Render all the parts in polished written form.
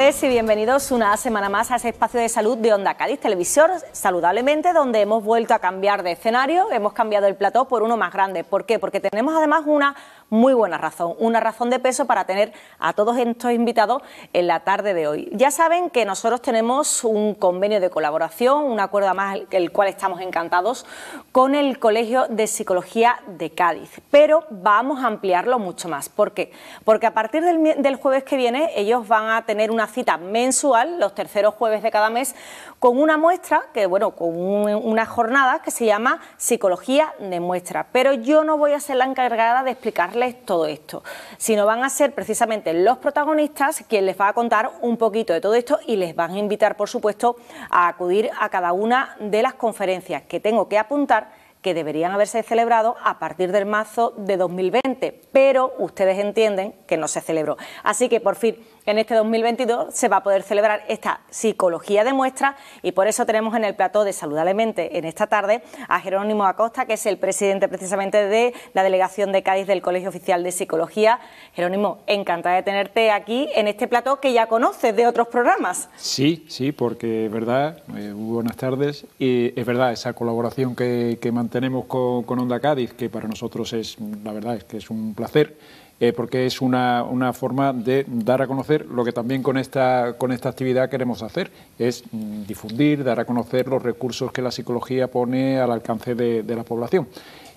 tardes y bienvenidos una semana más a ese espacio de salud de Onda Cádiz Televisión, saludablemente, donde hemos vuelto a cambiar de escenario, hemos cambiado el plató por uno más grande. ¿Por qué? Porque tenemos además una muy buena razón, una razón de peso para tener a todos estos invitados en la tarde de hoy. Ya saben que nosotros tenemos un convenio de colaboración, un acuerdo además el cual estamos encantados, con el Colegio de Psicología de Cádiz, pero vamos a ampliarlo mucho más. ¿Por qué? Porque a partir del jueves que viene ellos van a tener una cita mensual, los terceros jueves de cada mes, con una muestra, con una jornada que se llama Psicología de Muestra. Pero yo no voy a ser la encargada de explicarles todo esto, sino van a ser precisamente los protagonistas quienes les va a contar un poquito de todo esto y les van a invitar, por supuesto, a acudir a cada una de las conferencias que tengo que apuntar, que deberían haberse celebrado a partir del marzo de 2020, pero ustedes entienden que no se celebró. Así que por fin en este 2022 se va a poder celebrar esta Psicología de Muestra y por eso tenemos en el plató de Saludablemente en esta tarde a Jerónimo Acosta, que es el presidente precisamente de la Delegación de Cádiz del Colegio Oficial de Psicología. Jerónimo, encantada de tenerte aquí en este plató que ya conoces de otros programas. Sí, porque es verdad, muy buenas tardes, y es verdad esa colaboración que mantenemos con Onda Cádiz, que para nosotros es, la verdad es que es un placer, porque es una forma de dar a conocer lo que también con esta actividad queremos hacer, es difundir, dar a conocer los recursos que la psicología pone al alcance de la población.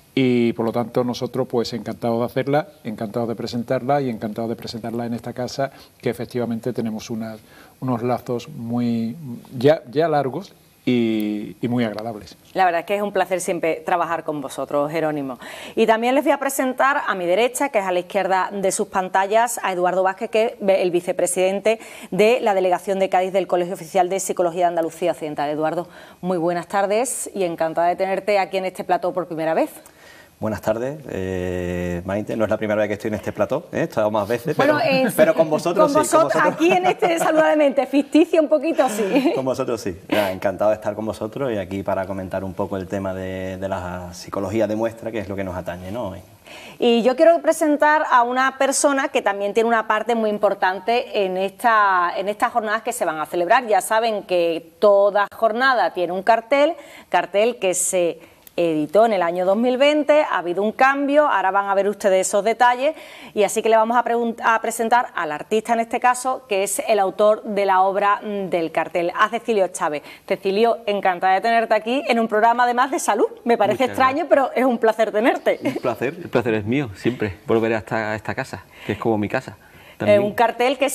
Y por lo tanto nosotros pues encantados de hacerla, encantados de presentarla y encantados de presentarla en esta casa, que efectivamente tenemos unos lazos muy ya largos y muy agradables. La verdad es que es un placer siempre trabajar con vosotros, Jerónimo. Y también les voy a presentar a mi derecha, que es a la izquierda de sus pantallas, a Eduardo Vázquez, que es el vicepresidente de la Delegación de Cádiz del Colegio Oficial de Psicología de Andalucía Occidental. Eduardo, muy buenas tardes y encantada de tenerte aquí en este plató por primera vez. Buenas tardes, Maite. No es la primera vez que estoy en este plató, he estado más veces, pero con vosotros sí. Con vosotros, aquí en este Saludablemente, ficticio un poquito sí. Con vosotros sí. Encantado de estar con vosotros y aquí para comentar un poco el tema de la psicología de muestra, que es lo que nos atañe, ¿no? Y yo quiero presentar a una persona que también tiene una parte muy importante en estas jornadas que se van a celebrar. Ya saben que toda jornada tiene un cartel que se editó en el año 2020, ha habido un cambio, ahora van a ver ustedes esos detalles y así que le vamos a presentar al artista en este caso, que es el autor de la obra del cartel, a Cecilio Chávez. Cecilio, encantada de tenerte aquí en un programa además de salud, me parece extraño, pero es un placer tenerte. Un placer, el placer es mío, siempre, volver a esta casa, que es como mi casa. Un cartel que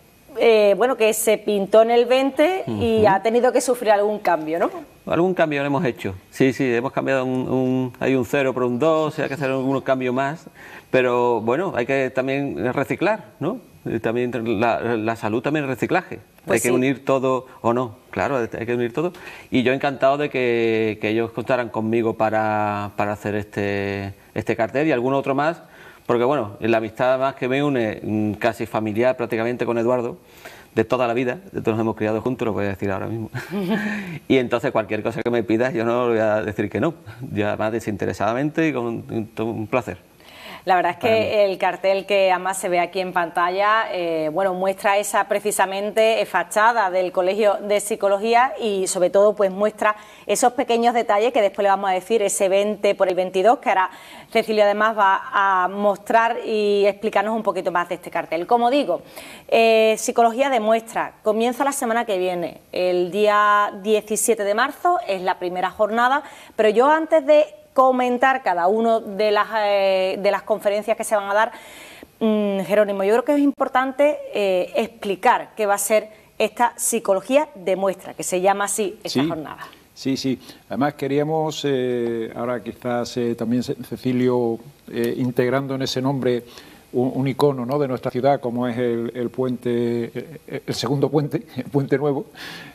se pintó en el 20 y ha tenido que sufrir algún cambio, ¿no? Algún cambio lo hemos hecho, sí, hemos cambiado hay un 0 por un 2, hay que hacer algunos cambios más, pero bueno, hay que también reciclar, ¿no? También la salud también es reciclaje, pues hay que unir todo o no, claro, hay que unir todo, y yo encantado de que ellos contaran conmigo para hacer este cartel y alguno otro más, porque bueno, la amistad más que me une, casi familiar prácticamente con Eduardo, de toda la vida, de todos nos hemos criado juntos, lo voy a decir ahora mismo. Y entonces cualquier cosa que me pidas yo no voy a decir que no, yo además desinteresadamente y con un placer. La verdad es que el cartel que además se ve aquí en pantalla, muestra esa precisamente fachada del Colegio de Psicología y sobre todo pues muestra esos pequeños detalles que después le vamos a decir, ese 20 por el 22, que ahora Cecilio además va a mostrar y explicarnos un poquito más de este cartel. Como digo, Psicología de Muestra comienza la semana que viene, el día 17 de marzo, es la primera jornada, pero yo antes de comentar cada uno de las conferencias que se van a dar, Jerónimo, yo creo que es importante explicar qué va a ser esta Psicología de Muestra, que se llama así esta jornada. Sí. Además queríamos, ahora quizás también Cecilio, integrando en ese nombre un icono, ¿no?, de nuestra ciudad, como es el puente, el segundo puente, el Puente Nuevo,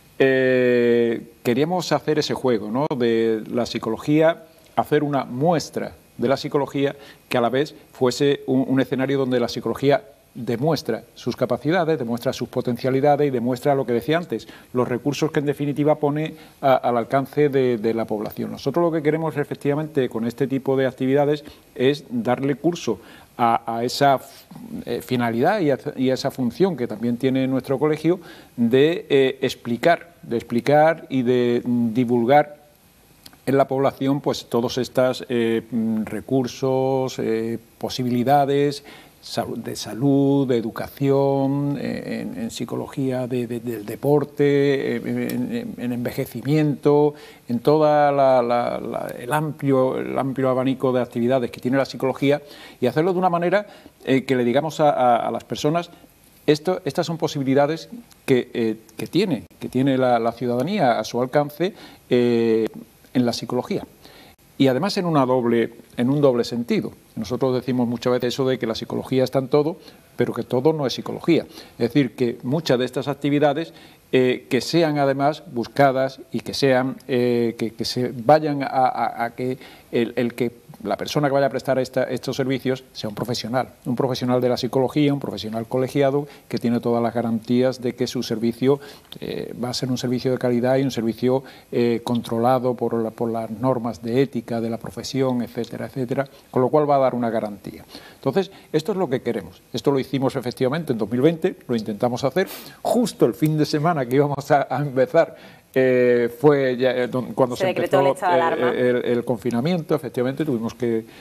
queríamos hacer ese juego, ¿no?, de la psicología, hacer una muestra de la psicología que a la vez fuese un escenario donde la psicología demuestra sus capacidades, demuestra sus potencialidades y demuestra lo que decía antes, los recursos que en definitiva pone al alcance de la población. Nosotros lo que queremos efectivamente con este tipo de actividades es darle curso a esa finalidad y a esa función que también tiene nuestro colegio de explicar y de divulgar en la población pues todos estos recursos, posibilidades de salud, de educación, en psicología del deporte, en envejecimiento, en todo el amplio abanico de actividades que tiene la psicología, y hacerlo de una manera que le digamos a las personas: estas son posibilidades que tiene la ciudadanía a su alcance en la psicología. Y además en un doble sentido. Nosotros decimos muchas veces eso de que la psicología está en todo, pero que todo no es psicología. Es decir, que muchas de estas actividades que sean además buscadas y que sean que se vayan a que la persona que vaya a prestar estos servicios sea un profesional de la psicología, un profesional colegiado que tiene todas las garantías de que su servicio va a ser un servicio de calidad y un servicio controlado por las normas de ética de la profesión, etcétera, etcétera, con lo cual va a dar una garantía. Entonces, esto es lo que queremos. Esto lo hicimos efectivamente en 2020, lo intentamos hacer justo el fin de semana que íbamos a empezar. Fue ya, cuando se empezó el confinamiento. Efectivamente tuvimos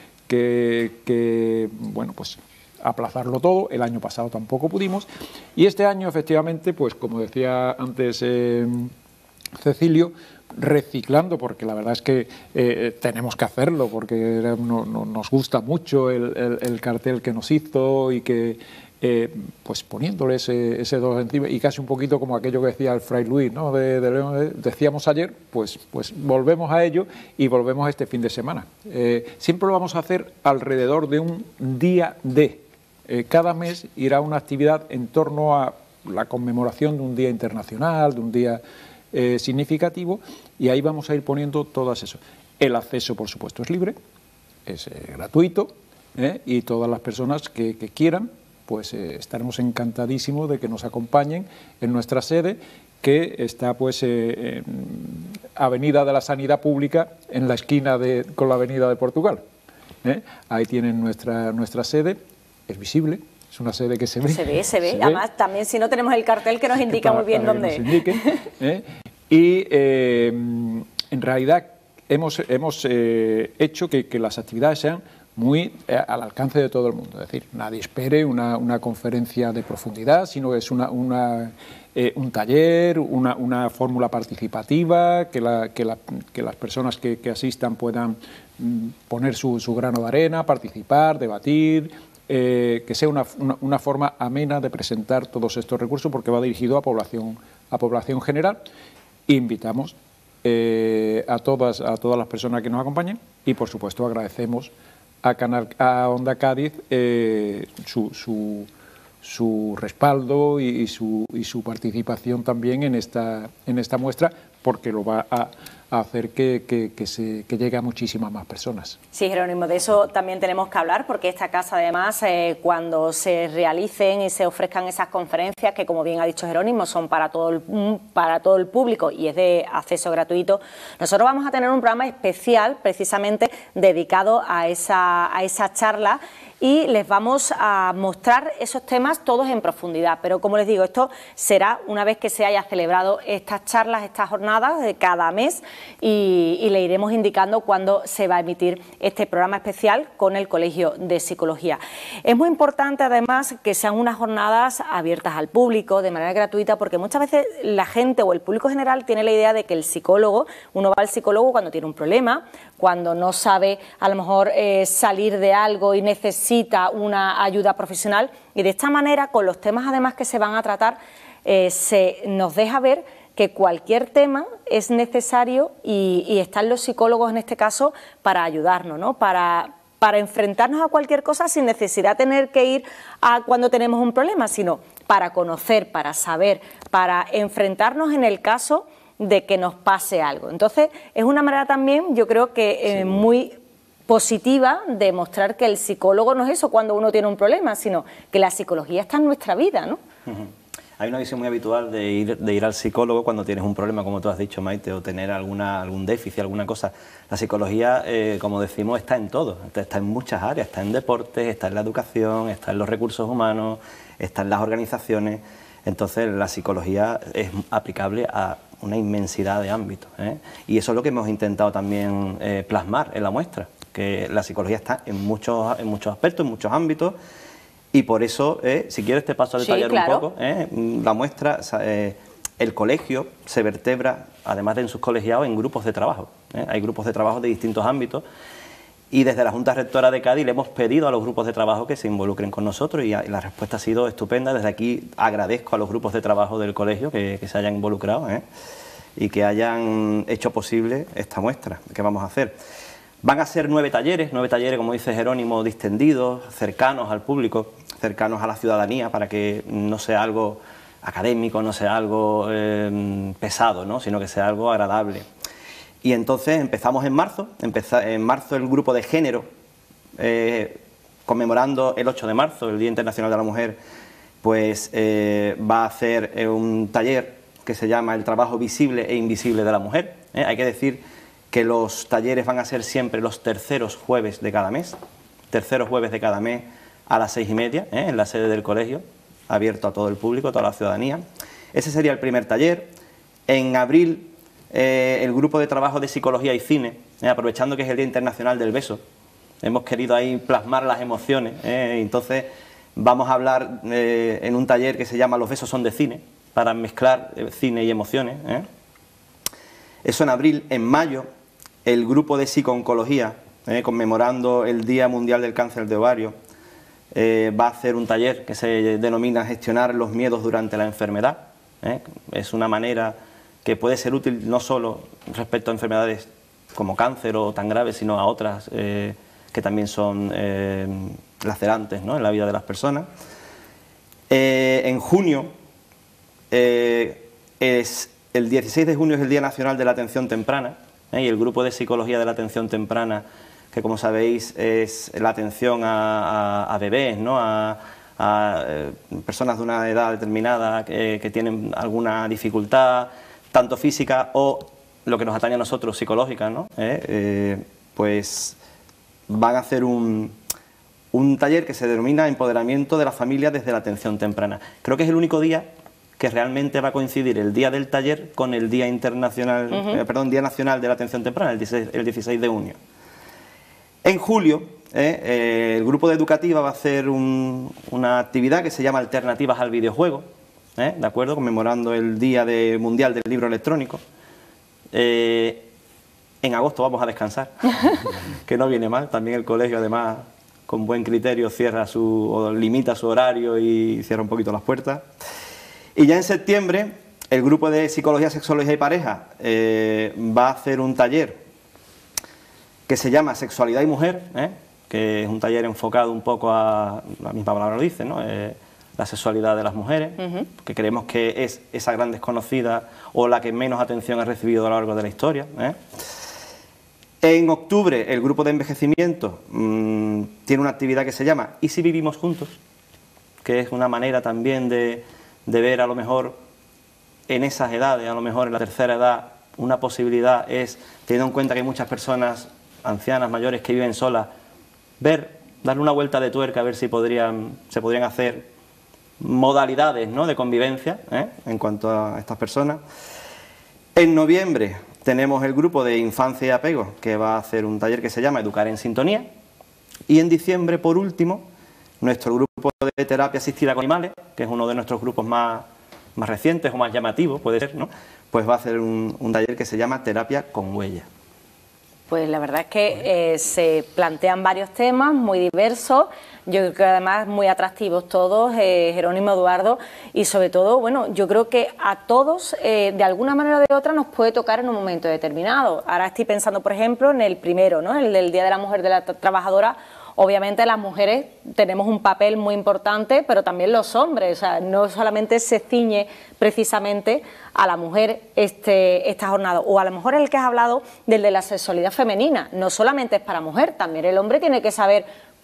que bueno, pues aplazarlo todo. El año pasado tampoco pudimos, y este año efectivamente, pues como decía antes Cecilio, reciclando, porque la verdad es que tenemos que hacerlo, porque nos gusta mucho el cartel que nos hizo, y que pues poniéndole ese 2 encima, y casi un poquito como aquello que decía el Fray Luis, ¿no? de León, decíamos ayer, pues volvemos a ello, y volvemos este fin de semana. Siempre lo vamos a hacer alrededor de un día de. Cada mes irá una actividad en torno a la conmemoración de un día internacional, de un día significativo, y ahí vamos a ir poniendo todas eso. El acceso, por supuesto, es libre, es gratuito, y todas las personas que quieran, pues estaremos encantadísimos de que nos acompañen en nuestra sede, que está pues en Avenida de la Sanidad Pública, en la esquina con la Avenida de Portugal. Ahí tienen nuestra sede, es visible. Es una sede que se ve. Se ve. Además, también si no tenemos el cartel que nos indica muy bien dónde es. Y en realidad hemos hecho que las actividades sean muy al alcance de todo el mundo. Es decir, nadie espere una conferencia de profundidad, sino que es un taller, una fórmula participativa, que las personas que asistan puedan poner su grano de arena, participar, debatir, que sea una forma amena de presentar todos estos recursos, porque va dirigido a población general. Invitamos a todas las personas que nos acompañen, y por supuesto agradecemos a Onda Cádiz su respaldo y su participación también en esta muestra, porque lo va a hacer que llegue a muchísimas más personas. Sí, Jerónimo, de eso también tenemos que hablar, porque esta casa además, cuando se realicen y se ofrezcan esas conferencias, que como bien ha dicho Jerónimo, son para todo el público y es de acceso gratuito, nosotros vamos a tener un programa especial precisamente dedicado a esa charla, y les vamos a mostrar esos temas todos en profundidad. Pero como les digo, esto será una vez que se haya celebrado estas charlas, estas jornadas de cada mes, y le iremos indicando cuándo se va a emitir este programa especial con el Colegio de Psicología. Es muy importante además que sean unas jornadas abiertas al público de manera gratuita, porque muchas veces la gente o el público general tiene la idea de que uno va al psicólogo cuando tiene un problema, cuando no sabe a lo mejor salir de algo y necesita una ayuda profesional, y de esta manera, con los temas además que se van a tratar, se nos deja ver que cualquier tema es necesario, y están los psicólogos en este caso para ayudarnos, ¿no? Para enfrentarnos a cualquier cosa sin necesidad de tener que ir a cuando tenemos un problema, sino para conocer, para saber, para enfrentarnos en el caso de que nos pase algo. Entonces, es una manera también, yo creo que muy positiva, de mostrar que el psicólogo no es eso cuando uno tiene un problema, sino que la psicología está en nuestra vida, ¿no? Hay una visión muy habitual de ir al psicólogo cuando tienes un problema, como tú has dicho, Maite, o tener algún déficit, alguna cosa. La psicología, como decimos, está en todo, está en muchas áreas, está en deportes, está en la educación, está en los recursos humanos, está en las organizaciones. Entonces, la psicología es aplicable a una inmensidad de ámbitos, ¿eh? Y eso es lo que hemos intentado también plasmar en la muestra, que la psicología está en muchos aspectos, en muchos ámbitos. Y por eso, si quieres te paso a detallar un poco, la muestra, el colegio se vertebra, además de en sus colegiados, en grupos de trabajo. Hay grupos de trabajo de distintos ámbitos y desde la Junta Rectora de Cádiz le hemos pedido a los grupos de trabajo que se involucren con nosotros y la respuesta ha sido estupenda. Desde aquí agradezco a los grupos de trabajo del colegio que se hayan involucrado y que hayan hecho posible esta muestra que vamos a hacer. Van a ser 9 talleres, como dice Jerónimo, distendidos, cercanos al público, cercanos a la ciudadanía, para que no sea algo académico, no sea algo pesado, ¿no? Sino que sea algo agradable. Y entonces empezamos en marzo. En marzo el grupo de género, conmemorando el 8 de marzo, el Día Internacional de la Mujer, pues va a hacer un taller que se llama El trabajo visible e invisible de la mujer. Hay que decir que los talleres van a ser siempre los terceros jueves de cada mes, a las 6:30, en la sede del colegio, abierto a todo el público, a toda la ciudadanía. Ese sería el primer taller. En abril, el grupo de trabajo de psicología y cine, aprovechando que es el Día Internacional del Beso, hemos querido ahí plasmar las emociones, entonces vamos a hablar en un taller que se llama Los besos son de cine, para mezclar cine y emociones. Eso en abril. En mayo, el grupo de psico-oncología, conmemorando el Día Mundial del Cáncer de Ovario, va a hacer un taller que se denomina Gestionar los miedos durante la enfermedad. Es una manera que puede ser útil no solo respecto a enfermedades como cáncer o tan graves, sino a otras que también son lacerantes, ¿no?, en la vida de las personas. En junio, el 16 de junio es el Día Nacional de la Atención Temprana, y el grupo de psicología de la atención temprana, que como sabéis es la atención a bebés, ¿no?, a personas de una edad determinada que tienen alguna dificultad, tanto física o lo que nos atañe a nosotros, psicológica, ¿no? Pues van a hacer un taller que se denomina Empoderamiento de la Familia desde la Atención Temprana. Creo que es el único día que realmente va a coincidir el día del taller con el Día Internacional, Día Nacional de la Atención Temprana, el 16 de junio. En julio, el grupo de educativa va a hacer una actividad que se llama Alternativas al Videojuego, ¿de acuerdo?, conmemorando el Día Mundial del Libro Electrónico. En agosto vamos a descansar, que no viene mal. También el colegio, además, con buen criterio, limita su horario y cierra un poquito las puertas. Y ya en septiembre, el grupo de Psicología, Sexología y Pareja va a hacer un taller que se llama Sexualidad y Mujer, que es un taller enfocado un poco a, la misma palabra lo dice, ¿no?, la sexualidad de las mujeres, que creemos que es esa gran desconocida o la que menos atención ha recibido a lo largo de la historia. En octubre, el grupo de envejecimiento tiene una actividad que se llama ¿Y si vivimos juntos?, que es una manera también de ver, a lo mejor en esas edades, a lo mejor en la tercera edad, una posibilidad es, teniendo en cuenta que hay muchas personas ancianas, mayores, que viven solas, darle una vuelta de tuerca, a ver si se podrían hacer modalidades, ¿no?, de convivencia en cuanto a estas personas. En noviembre tenemos el grupo de Infancia y Apego, que va a hacer un taller que se llama Educar en Sintonía. Y en diciembre, por último, nuestro grupo de terapia asistida con animales, que es uno de nuestros grupos más recientes o más llamativos, puede ser, ¿no?, pues va a hacer un taller que se llama Terapia con Huella. Pues la verdad es que se plantean varios temas muy diversos, yo creo que además muy atractivos todos, Jerónimo, Eduardo, y sobre todo, bueno, yo creo que a todos, de alguna manera o de otra, nos puede tocar en un momento determinado. Ahora estoy pensando, por ejemplo, en el primero, ¿no?, el del Día de la Mujer de la Trabajadora. Obviamente las mujeres tenemos un papel muy importante, pero también los hombres, o sea, no solamente se ciñe precisamente a la mujer esta jornada, o a lo mejor el que has hablado del de la sexualidad femenina, no solamente es para mujer, también el hombre tiene que saber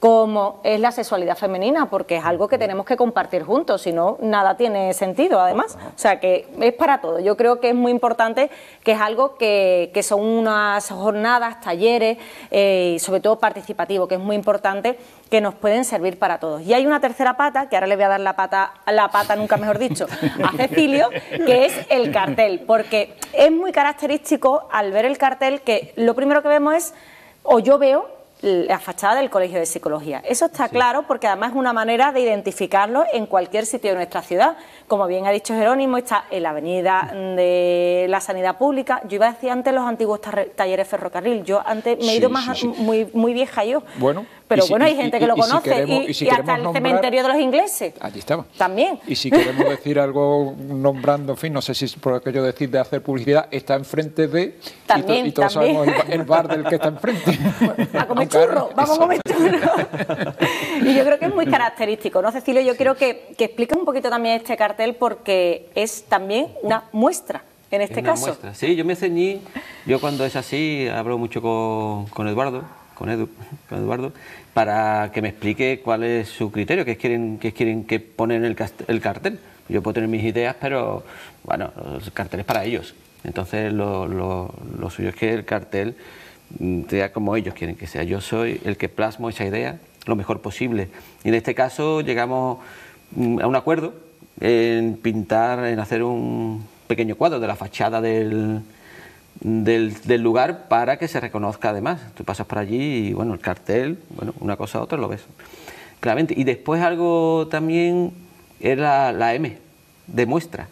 como es la sexualidad femenina, porque es algo que tenemos que compartir juntos, si no, nada tiene sentido, además. O sea, que es para todo. Yo creo que es muy importante, que es algo que son unas jornadas, talleres, y sobre todo participativo, que es muy importante, que nos pueden servir para todos. Y hay una tercera pata, que ahora le voy a dar la pata, nunca mejor dicho, a Cecilio, que es el cartel, porque es muy característico al ver el cartel que lo primero que vemos es, o yo veo, la fachada del Colegio de Psicología. Eso está claro, porque además es una manera de identificarlo en cualquier sitio de nuestra ciudad. Como bien ha dicho Jerónimo, está en la Avenida de la Sanidad Pública. Yo iba a decir antes los antiguos talleres ferrocarril. Yo antes me he ido más muy vieja yo. Bueno, pero bueno, hay gente que lo conoce. Y hasta el cementerio de los ingleses. Allí estaba. También. Y si queremos decir algo nombrando, en fin, no sé si es por aquello de decir de hacer publicidad, está enfrente de... También, y todos sabemos el bar del que está enfrente. A comer churros, vamos a comer churros. Y yo creo que es muy característico, ¿no, Cecilio? Yo quiero que expliques un poquito también este cartel, porque es también una muestra, en este caso. Muestra. Sí, yo me ceñí, yo cuando es así hablo mucho con Eduardo, con Eduardo, para que me explique cuál es su criterio, qué quieren que pone en el cartel. Yo puedo tener mis ideas, pero bueno, el cartel es para ellos. Entonces lo suyo es que el cartel sea como ellos quieren que sea. Yo soy el que plasmo esa idea lo mejor posible. Y en este caso llegamos a un acuerdo en pintar, en hacer un pequeño cuadro de la fachada del lugar, para que se reconozca además. Tú pasas por allí y bueno, el cartel, bueno, una cosa a otra lo ves claramente. Y después algo también era la M, demuestra,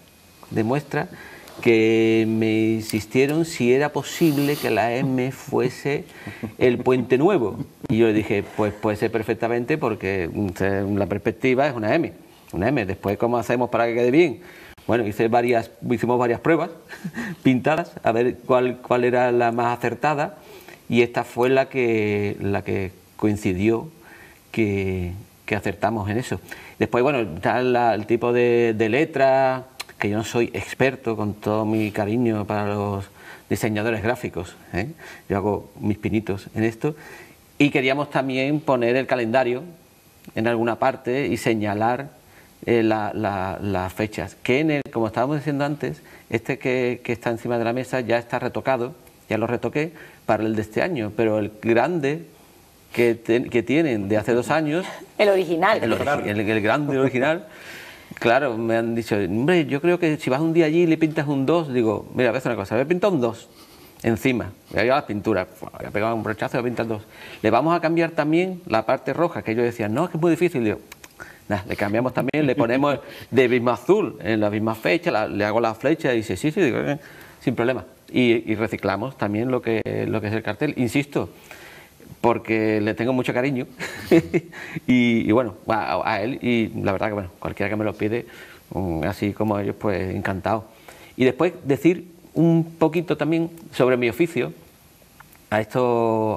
que me insistieron si era posible que la M fuese el Puente Nuevo. Y yo le dije, pues puede ser perfectamente, porque la perspectiva es una M. Después, ¿cómo hacemos para que quede bien? Bueno, hicimos varias pruebas pintadas, a ver cuál era la más acertada, y esta fue la que coincidió que acertamos en eso. Después, bueno, está el tipo de letra, que yo no soy experto, con todo mi cariño para los diseñadores gráficos, ¿eh? Yo hago mis pinitos en esto, y queríamos también poner el calendario en alguna parte y señalar las fechas, que como estábamos diciendo antes, que está encima de la mesa ya está retocado, ya lo retoqué para el de este año, pero el grande que tienen de hace 2 años, el original, el grande original, claro, me han dicho, hombre, yo creo que si vas un día allí y le pintas un 2, digo, mira, voy a hacer una cosa, voy a pintar un 2 encima, voy a llevar las pinturas, voy a pegar un brochazo y voy a pintar 2. Le vamos a cambiar también la parte roja, que ellos decían, no, es que es muy difícil. Digo, nada, le cambiamos también, le ponemos de mismo azul en la misma fecha, le hago la flecha y dice, sí, digo, sin problema. Y reciclamos también lo que es el cartel, insisto, porque le tengo mucho cariño y bueno, a él, y la verdad que bueno, cualquiera que me lo pide, así como ellos, pues encantado. Y después decir un poquito también sobre mi oficio, a esto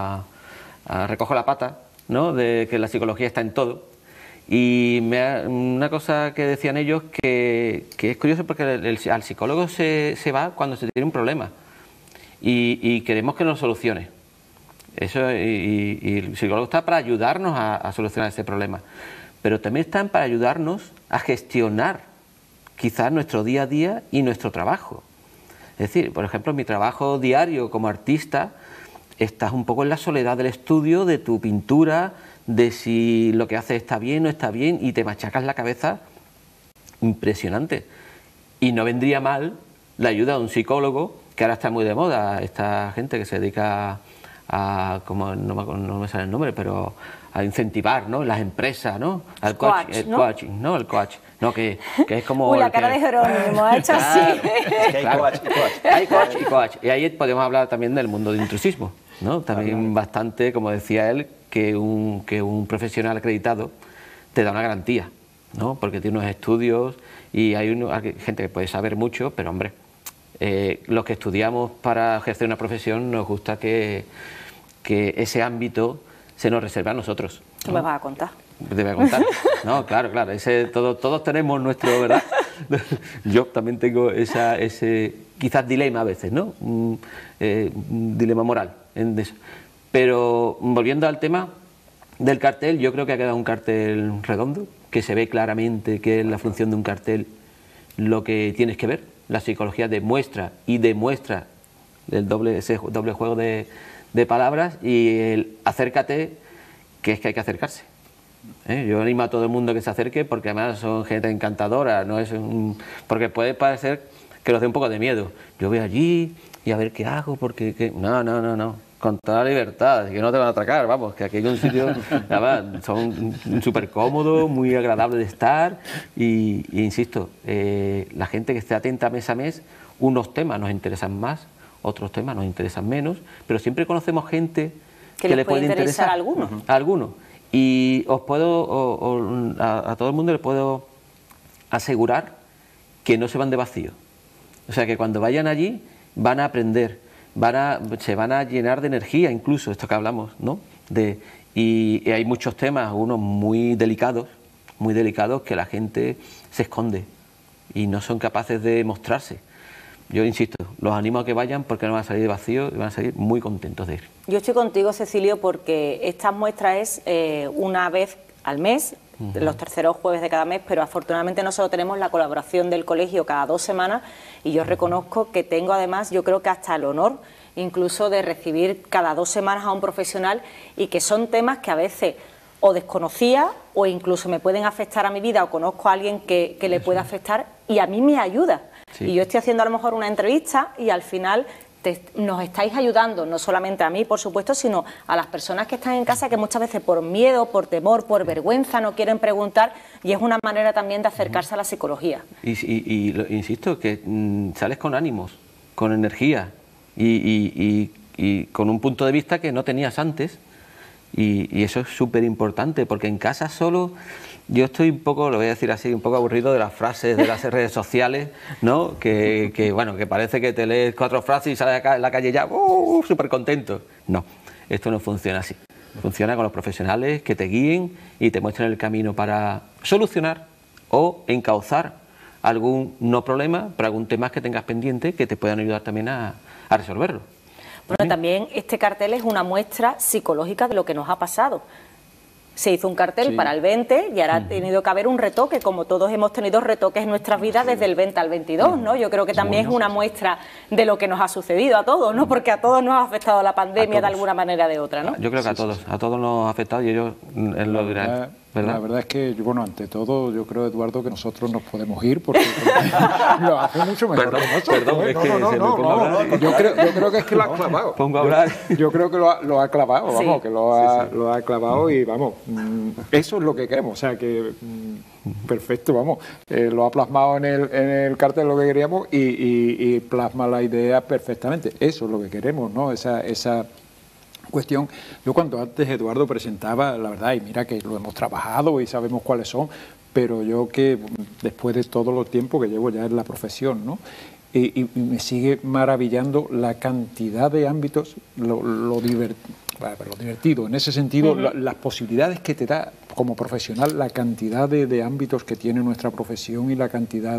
recojo la pata, ¿no?, de que la psicología está en todo. Y una cosa que decían ellos que es curioso, porque al psicólogo se va cuando se tiene un problema y queremos que nos solucione. Eso, y el psicólogo está para ayudarnos a solucionar ese problema, pero también están para ayudarnos a gestionar quizás nuestro día a día y nuestro trabajo. Es decir, por ejemplo, mi trabajo diario como artista, estás un poco en la soledad del estudio, de tu pintura, de si lo que haces está bien o no está bien, y te machacas la cabeza impresionante. Y no vendría mal la ayuda de un psicólogo, que ahora está muy de moda, esta gente que se dedica como no me sale el nombre, pero a incentivar, ¿no?, las empresas, ¿no?, al coaching, ¿no? El coach, ¿no?, que es como... Uy, la cara de Jerónimo, ha hecho así. Claro, hay coach y coach. Y ahí podemos hablar también del mundo del intrusismo, ¿no? También bastante, como decía él, que un profesional acreditado te da una garantía, ¿no?, porque tiene unos estudios y hay gente que puede saber mucho, pero hombre, los que estudiamos para ejercer una profesión nos gusta que ese ámbito se nos reserve a nosotros, ¿no? ¿Qué me vas a contar? Te voy a contar. No, claro, todos tenemos nuestro, ¿verdad? Yo también tengo ese quizás dilema a veces, ¿no? Un dilema moral en eso. Pero volviendo al tema, Del cartel, yo creo que ha quedado un cartel redondo, que se ve claramente que es la función de un cartel lo que tienes que ver. La psicología demuestra y demuestra ese doble juego de palabras, y el acércate, que es que hay que acercarse. Yo animo a todo el mundo que se acerque, porque además son gente encantadora, no es porque puede parecer que nos dé un poco de miedo. Yo voy allí y a ver qué hago, porque no, con toda la libertad, que no te van a atracar, vamos, que aquí hay un sitio, además, son súper cómodos, muy agradables de estar, y insisto, la gente que esté atenta mes a mes, unos temas nos interesan más, otros temas nos interesan menos, pero siempre conocemos gente que le puede interesar a algunos. A algunos. Y os puedo, a todo el mundo le puedo asegurar que no se van de vacío. O sea, que cuando vayan allí van a aprender, se van a llenar de energía, incluso, esto que hablamos, ¿no? Y hay muchos temas, unos muy delicados, que la gente se esconde y no son capaces de mostrarse. Yo insisto, los animo a que vayan, porque no van a salir de vacío y van a salir muy contentos de ir. Yo estoy contigo, Cecilio, porque esta muestra es una vez al mes, los terceros jueves de cada mes, pero afortunadamente nosotros tenemos la colaboración del colegio cada 2 semanas, y yo reconozco que tengo además, yo creo que hasta el honor incluso de recibir cada 2 semanas a un profesional, y que son temas que a veces o desconocía o incluso me pueden afectar a mi vida, o conozco a alguien que le pueda afectar y a mí me ayuda. Sí. Y yo estoy haciendo a lo mejor una entrevista y al final nos estáis ayudando, no solamente a mí, por supuesto, sino a las personas que están en casa, que muchas veces por miedo, por temor, por vergüenza no quieren preguntar, y es una manera también de acercarse a la psicología. Y insisto, que sales con ánimos, con energía y con un punto de vista que no tenías antes, y eso es súper importante, porque en casa solo... Yo estoy un poco, lo voy a decir así, un poco aburrido de las frases de las redes sociales, ¿no? Que bueno, que parece que te lees 4 frases y sales a la calle ya súper contento. No, esto no funciona así. Funciona con los profesionales que te guíen y te muestren el camino para solucionar o encauzar algún no problema, pero algún tema que tengas pendiente que te puedan ayudar también a resolverlo. Bueno, también este cartel es una muestra psicológica de lo que nos ha pasado. Se hizo un cartel para el 20 y ahora ha tenido que haber un retoque, como todos hemos tenido retoques en nuestras vidas desde el 20 al 22, ¿no? Yo creo que también es una muestra de lo que nos ha sucedido a todos, ¿no? Porque a todos nos ha afectado la pandemia de alguna manera o de otra, ¿no? Yo creo que a todos nos ha afectado, y ellos lo dirán. ¿verdad? La verdad es que, bueno, ante todo, yo creo, Eduardo, que nosotros nos podemos ir porque lo hace mucho mejor. Perdón, es que se me pongo a hablar. Yo creo que es que lo ha clavado. Pongo a hablar. Yo creo que lo ha clavado, vamos, sí, que lo ha clavado y, vamos, eso es lo que queremos, o sea, que perfecto, vamos, lo ha plasmado en el cartel lo que queríamos y plasma la idea perfectamente. Eso es lo que queremos, ¿no? Esa cuestión. Yo cuando antes Eduardo presentaba, la verdad, y mira que lo hemos trabajado y sabemos cuáles son, pero yo que después de todo el tiempo que llevo ya en la profesión, ¿no? Y me sigue maravillando la cantidad de ámbitos, lo divertido, en ese sentido, las posibilidades que te da como profesional, la cantidad de ámbitos que tiene nuestra profesión y la cantidad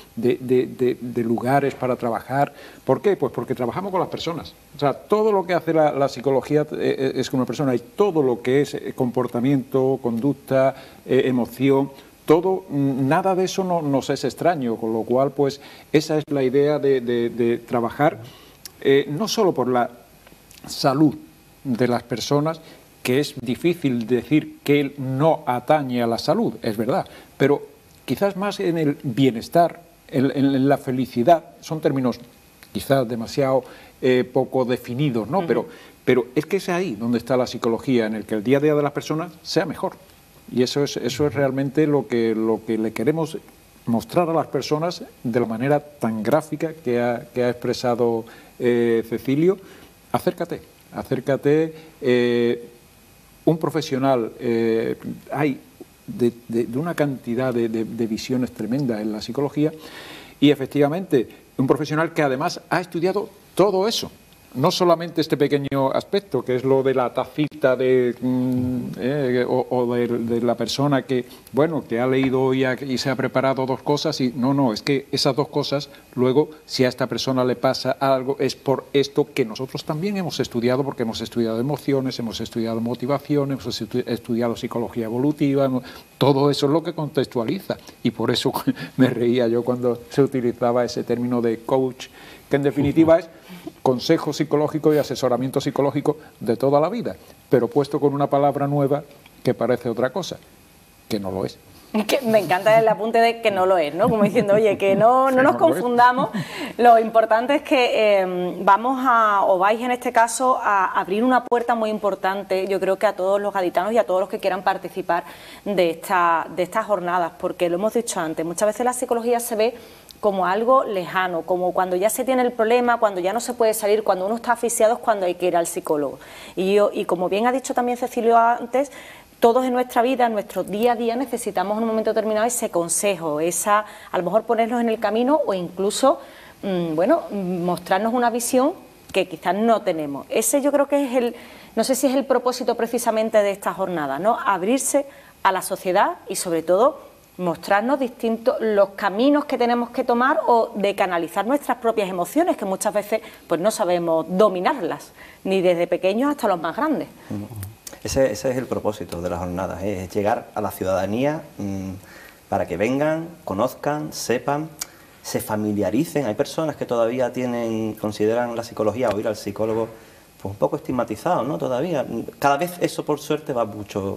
de lugares para trabajar. ¿Por qué? Pues porque trabajamos con las personas. O sea, todo lo que hace la psicología es con una persona, y todo lo que es comportamiento, conducta, emoción, todo, nada de eso nos es extraño, con lo cual, pues, esa es la idea de trabajar no solo por la salud de las personas, que es difícil decir que no atañe a la salud, es verdad, pero quizás más en el bienestar, en la felicidad. Son términos quizás demasiado poco definidos, ¿no? Pero es que es ahí donde está la psicología, en el que el día a día de las personas sea mejor. Y eso es realmente lo que le queremos mostrar a las personas de la manera tan gráfica que ha expresado Cecilio. Acércate. Un profesional, hay de una cantidad de visiones tremendas en la psicología, y efectivamente un profesional que además ha estudiado todo eso. no solamente este pequeño aspecto, que es lo de la tacita de, de la persona que, bueno, que ha leído y se ha preparado 2 cosas, y no, es que esas 2 cosas, luego, si a esta persona le pasa algo, es por esto que nosotros también hemos estudiado, porque hemos estudiado emociones, hemos estudiado motivación, hemos estudiado psicología evolutiva, todo eso es lo que contextualiza, y por eso me reía yo cuando se utilizaba ese término de coach, que en definitiva es consejo psicológico y asesoramiento psicológico de toda la vida, pero puesto con una palabra nueva que parece otra cosa, que no lo es. Que me encanta el apunte de que no lo es, ¿no? Como diciendo, oye, que no nos confundamos. Lo importante es que vais en este caso a abrir una puerta muy importante, yo creo que a todos los gaditanos y a todos los que quieran participar de estas jornadas, porque lo hemos dicho antes, muchas veces la psicología se ve como algo lejano, como cuando ya se tiene el problema, cuando ya no se puede salir, cuando uno está asfixiado es cuando hay que ir al psicólogo. Y como bien ha dicho también Cecilio antes, todos en nuestra vida, en nuestro día a día, necesitamos en un momento determinado ese consejo, a lo mejor ponernos en el camino o incluso, mostrarnos una visión que quizás no tenemos. Ese yo creo que es no sé si es el propósito precisamente de esta jornada, ¿no? Abrirse a la sociedad y sobre todo mostrarnos los caminos que tenemos que tomar o de canalizar nuestras propias emociones, que muchas veces pues no sabemos dominarlas, ni desde pequeños hasta los más grandes. Ese es el propósito de las jornadas, es llegar a la ciudadanía para que vengan, conozcan, sepan, se familiaricen. Hay personas que todavía consideran la psicología o ir al psicólogo pues un poco estigmatizado, ¿no? Todavía. Cada vez eso por suerte va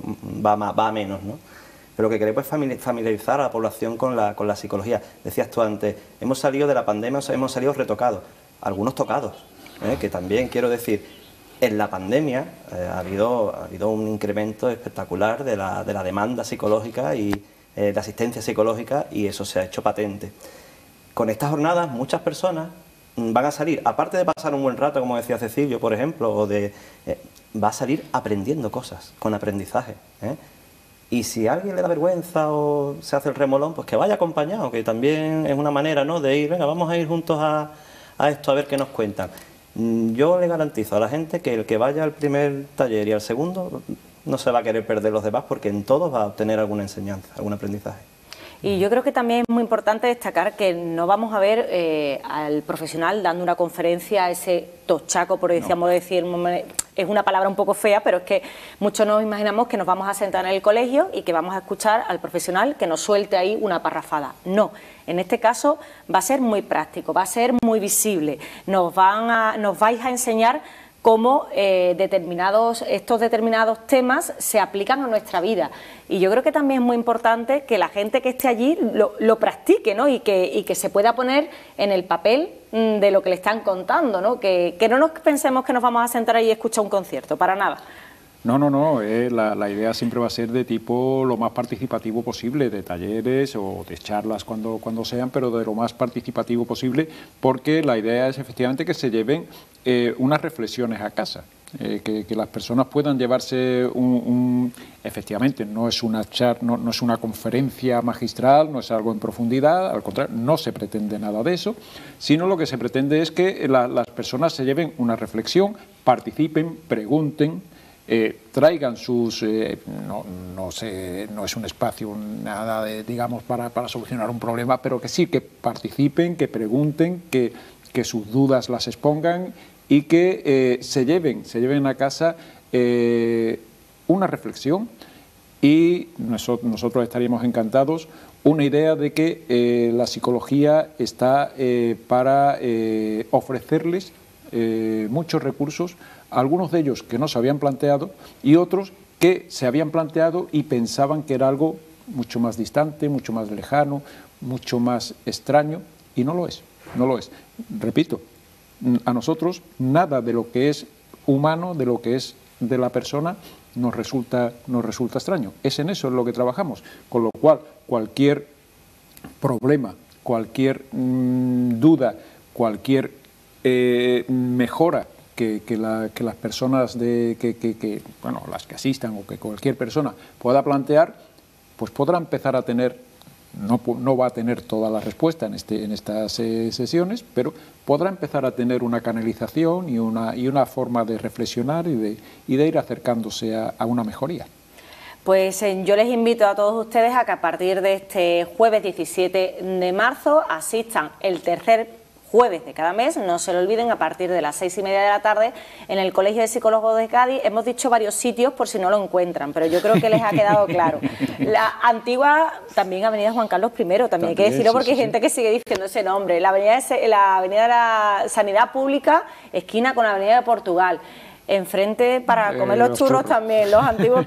a menos, ¿no? Pero lo que queremos es familiarizar a la población con la psicología. Decías tú antes, hemos salido de la pandemia, hemos salido retocados, algunos tocados, que también quiero decir, en la pandemia ha habido un incremento espectacular de la demanda psicológica y de asistencia psicológica, y eso se ha hecho patente. Con estas jornadas muchas personas van a salir, aparte de pasar un buen rato, como decía Cecilio, por ejemplo, va a salir aprendiendo cosas, con aprendizaje, Y si a alguien le da vergüenza o se hace el remolón, pues que vaya acompañado, que también es una manera, ¿no?, de ir, venga, vamos a ir juntos a esto, a ver qué nos cuentan. Yo le garantizo a la gente que el que vaya al primer taller y al segundo no se va a querer perder los demás, porque en todos va a obtener alguna enseñanza, algún aprendizaje. Y yo creo que también es muy importante destacar que no vamos a ver al profesional dando una conferencia, ese tochaco, por decir, es una palabra un poco fea, pero es que muchos nos imaginamos que nos vamos a sentar en el colegio y que vamos a escuchar al profesional que nos suelte ahí una parrafada. No, en este caso va a ser muy práctico, va a ser muy visible, nos vais a enseñar cómo estos determinados temas se aplican a nuestra vida. Y yo creo que también es muy importante que la gente que esté allí lo practique, ¿no? Y que se pueda poner en el papel de lo que le están contando, ¿no? Que no nos pensemos que nos vamos a sentar ahí y escuchar un concierto, para nada. No, la idea siempre va a ser de tipo lo más participativo posible, de talleres o de charlas cuando sean, pero de lo más participativo posible, porque la idea es efectivamente que se lleven unas reflexiones a casa, que las personas puedan llevarse efectivamente, no es una no es una conferencia magistral, no es algo en profundidad, al contrario, no se pretende nada de eso, sino lo que se pretende es que las personas se lleven una reflexión, participen, pregunten, traigan sus no es un espacio nada de, digamos, para solucionar un problema, pero que sí, que participen, que pregunten, que sus dudas las expongan y que se lleven a casa una reflexión, y nosotros estaríamos encantados, una idea de que la psicología está para ofrecerles muchos recursos, algunos de ellos que no se habían planteado y otros que se habían planteado y pensaban que era algo mucho más distante, mucho más lejano, mucho más extraño, y no lo es. Repito, a nosotros nada de lo que es humano, de lo que es de la persona, nos resulta extraño. Es en eso en lo que trabajamos, con lo cual cualquier problema, cualquier duda, cualquier mejora que las personas las que asistan o que cualquier persona pueda plantear, pues podrá empezar a tener no va a tener toda la respuesta en estas sesiones, pero podrá empezar a tener una canalización y una forma de reflexionar y de ir acercándose a una mejoría. Pues yo les invito a todos ustedes a que a partir de este jueves 17 de marzo asistan el tercer jueves de cada mes, no se lo olviden, a partir de las 6:30 de la tarde en el Colegio de Psicólogos de Cádiz. Hemos dicho varios sitios por si no lo encuentran, pero yo creo que les ha quedado claro. La antigua, también Avenida Juan Carlos I, también hay que decirlo porque hay gente que sigue diciendo ese nombre. La avenida de la Sanidad Pública, esquina con la Avenida de Portugal. Enfrente para comer los churros también, los antiguos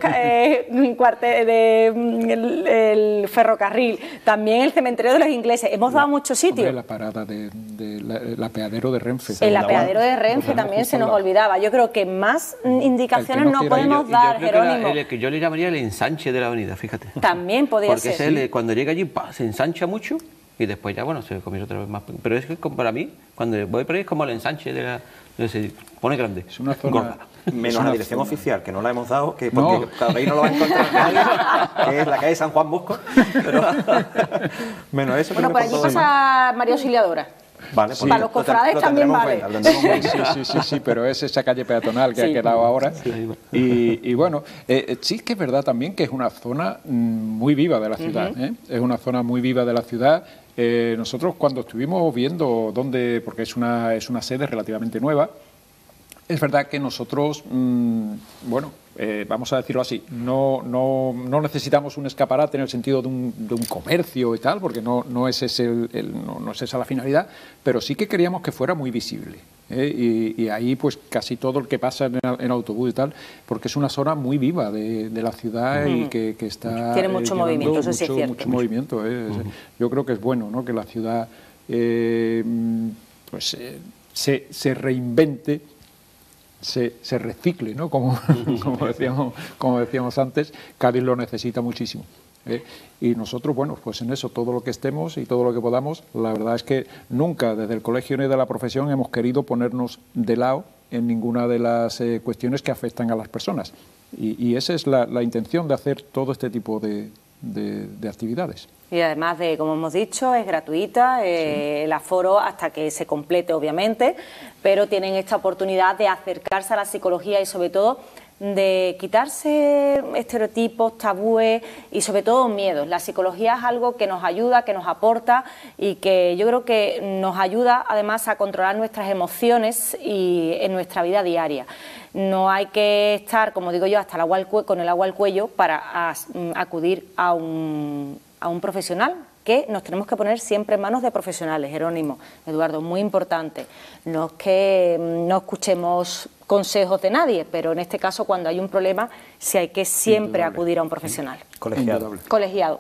el ferrocarril, también el cementerio de los ingleses. Hemos dado muchos sitios. La parada el apeadero de Renfe. El apeadero de Renfe también se nos olvidaba. Yo creo que más indicaciones no podemos dar, Jerónimo. Que yo le llamaría el ensanche de la avenida, fíjate. También podría ser. Porque cuando llega allí se ensancha mucho y después ya, bueno, se comienza otra vez más. Pero es que para mí, cuando voy por ahí, es como el ensanche de la... Se pone grande. Es una zona... Menos la dirección oficial, que no la hemos dado, que porque cada ahí no lo va a encontrar nadie, que es la calle San Juan Bosco. Pero menos eso. Bueno, por allí pasa María Auxiliadora. Vale, sí. Para los cofrades también vale. Sí, pero es esa calle peatonal que ha quedado ahora. Sí. Y bueno, sí que es verdad también que es una zona muy viva de la ciudad. Es una zona muy viva de la ciudad. Nosotros cuando estuvimos viendo dónde, porque es una sede relativamente nueva, es verdad que nosotros, bueno, vamos a decirlo así, no necesitamos un escaparate en el sentido de un comercio y tal, porque no es esa la finalidad, pero sí que queríamos que fuera muy visible. Y ahí pues casi todo el que pasa en autobús y tal, porque es una zona muy viva de la ciudad y que está... Tiene mucho movimiento, eso sí es cierto. Mucho movimiento. Yo creo que es bueno, ¿no?, que la ciudad pues se reinvente, se recicle, ¿no?, como decíamos antes. Cádiz lo necesita muchísimo. Y nosotros, bueno, pues en eso, todo lo que estemos y todo lo que podamos, la verdad es que nunca desde el colegio ni de la profesión hemos querido ponernos de lado en ninguna de las cuestiones que afectan a las personas. Y esa es la intención de hacer todo este tipo de actividades. Y además de, como hemos dicho, es gratuita, el aforo hasta que se complete, obviamente, pero tienen esta oportunidad de acercarse a la psicología y sobre todo de quitarse estereotipos, tabúes y sobre todo miedos. La psicología es algo que nos ayuda, que nos aporta y que yo creo que nos ayuda además a controlar nuestras emociones y en nuestra vida diaria. No hay que estar, como digo yo, hasta con el agua al cuello para acudir a un profesional, que nos tenemos que poner siempre en manos de profesionales, Jerónimo, Eduardo, muy importante. No es que no escuchemos consejos de nadie, pero en este caso cuando hay un problema sí hay que siempre acudir a un profesional. Colegiado.